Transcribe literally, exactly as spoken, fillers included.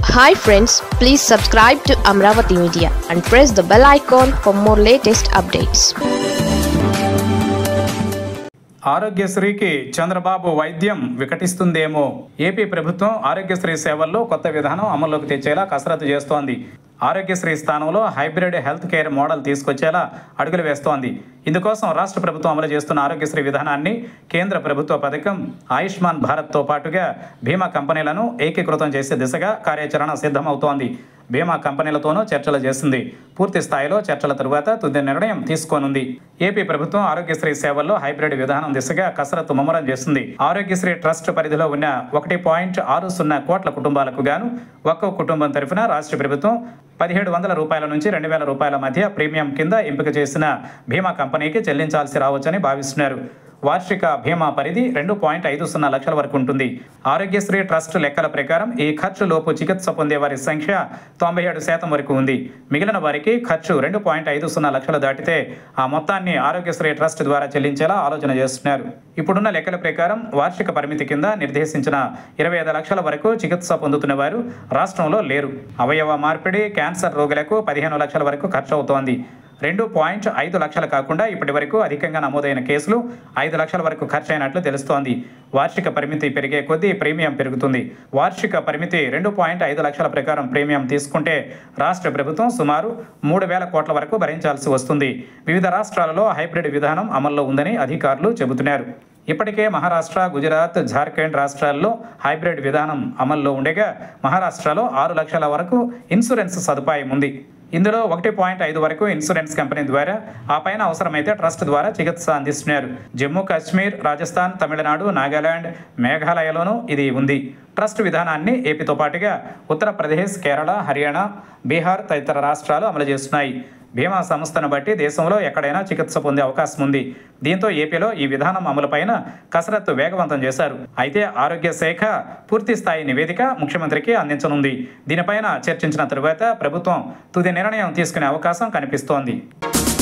Hi friends, please subscribe to Amravati Media and press the bell icon for more latest updates. ఆరోగ్యశ్రీకి చంద్రబాబు వైద్యం వికటిస్తుందేమో. AP ప్రభుత్వం ఆరోగ్యశ్రీ సేవల్లో కొత్త విధానం అమల్లోకి తెచ్చేలా కసరత్తు చేస్తోంది. ఆరోగ్యశ్రీ స్థానంలో హైబ్రిడ్ హెల్త్ కేర్ మోడల్ తీసుకొచ్చేలా అడుగులు వేస్తోంది. ఇందుకోసం రాష్ట్ర ప్రభుత్వం అమలు చేస్తున్న ఆరోగ్యశ్రీ విధానాన్ని కేంద్ర ప్రభుత్వ పథకం ఆయుష్మాన్ భారత్తో పాటుగా బీమా కంపెనీలను ఏకీకృతం చేసే దిశగా కార్యాచరణ సిద్ధమవుతోంది. బీమా కంపెనీలతోనూ చర్చలు చేసింది. పూర్తి స్థాయిలో చర్చల తరువాత తుది నిర్ణయం తీసుకోనుంది. ఏపీ ప్రభుత్వం ఆరోగ్యశ్రీ సేవల్లో హైబ్రిడ్ విధానం దిశగా కసరత్తు ముమ్మరం చేస్తుంది. ఆరోగ్యశ్రీ ట్రస్ట్ పరిధిలో ఉన్న ఒకటి పాయింట్ ఆరు సున్నా కోట్ల కుటుంబాలకు గాను ఒక్కో కుటుంబం తరఫున రాష్ట్ర ప్రభుత్వం పదిహేడు వందల రూపాయల నుంచి రెండు వేల రూపాయల మధ్య ప్రీమియం కింద ఎంపిక చేసిన బీమా కంపెనీకి చెల్లించాల్సి రావచ్చని భావిస్తున్నారు. వార్షిక బీమా పరిధి రెండు పాయింట్ ఐదు సున్నా లక్షల వరకు ఉంటుంది. ఆరోగ్యశ్రీ ట్రస్ట్ లెక్కల ప్రకారం ఈ ఖర్చు లోపు చికిత్స పొందే వారి సంఖ్య తొంభై ఏడు శాతం వరకు ఉంది. మిగిలిన వారికి ఖర్చు రెండు పాయింట్ ఐదు సున్నా లక్షలు దాటితే ఆ మొత్తాన్ని ఆరోగ్యశ్రీ ట్రస్ట్ ద్వారా చెల్లించేలా ఆలోచన చేస్తున్నారు. ఇప్పుడున్న లెక్కల ప్రకారం వార్షిక పరిమితి కింద నిర్దేశించిన ఇరవై ఐదు లక్షల వరకు చికిత్స పొందుతున్న వారు రాష్ట్రంలో లేరు. అవయవ మార్పిడి, క్యాన్సర్ రోగులకు పదిహేను లక్షల వరకు ఖర్చు అవుతోంది. రెండు పాయింట్ ఐదు లక్షలు కాకుండా ఇప్పటి వరకు అధికంగా నమోదైన కేసులు ఐదు లక్షల వరకు ఖర్చు అయినట్లు తెలుస్తోంది. వార్షిక పరిమితి పెరిగే కొద్దీ ప్రీమియం పెరుగుతుంది. వార్షిక పరిమితి రెండు పాయింట్ ఐదు లక్షల ప్రకారం ప్రీమియం తీసుకుంటే రాష్ట్ర ప్రభుత్వం సుమారు మూడు వేల కోట్ల వరకు భరించాల్సి వస్తుంది. వివిధ రాష్ట్రాలలో హైబ్రిడ్ విధానం అమల్లో ఉందని అధికారులు చెబుతున్నారు. ఇప్పటికే మహారాష్ట్ర, గుజరాత్, జార్ఖండ్ రాష్ట్రాల్లో హైబ్రిడ్ విధానం అమల్లో ఉండగా మహారాష్ట్రలో ఆరు లక్షల వరకు ఇన్సూరెన్స్ సదుపాయం ఉంది. ఇందులో ఒకటి పాయింట్ ఐదు వరకు ఇన్సూరెన్స్ కంపెనీ ద్వారా, ఆ పైన అవసరమైతే ట్రస్ట్ ద్వారా చికిత్స అందిస్తున్నారు. జమ్మూ కాశ్మీర్, రాజస్థాన్, తమిళనాడు, నాగాలాండ్, మేఘాలయలోనూ ఇది ఉంది. ట్రస్ట్ విధానాన్ని ఏపీతో పాటుగా ఉత్తరప్రదేశ్, కేరళ, హర్యానా, బీహార్ తదితర రాష్ట్రాలు అమలు చేస్తున్నాయి. బీమా సంస్థను బట్టి దేశంలో ఎక్కడైనా చికిత్స పొందే అవకాశం ఉంది. దీంతో ఏపీలో ఈ విధానం అమలుపైన కసరత్తు వేగవంతం చేశారు. అయితే ఆరోగ్య శాఖ పూర్తి స్థాయి నివేదిక ముఖ్యమంత్రికి అందించనుంది. దీనిపైన చర్చించిన తరువాత ప్రభుత్వం తుది నిర్ణయం తీసుకునే అవకాశం కనిపిస్తోంది.